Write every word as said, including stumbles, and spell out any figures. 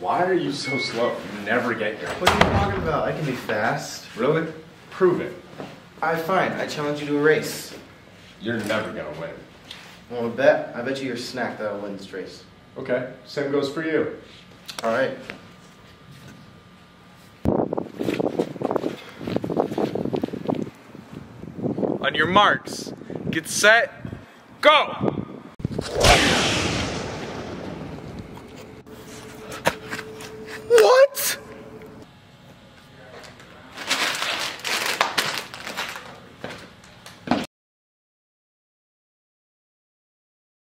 Why are you so slow? You never get here. What are you talking about? I can be fast. Really? Prove it. Alright, fine. I challenge you to a race. You're never gonna win. Want to bet? I bet you your snack that I'll win this race. Okay, same goes for you. Alright. On your marks, get set, go!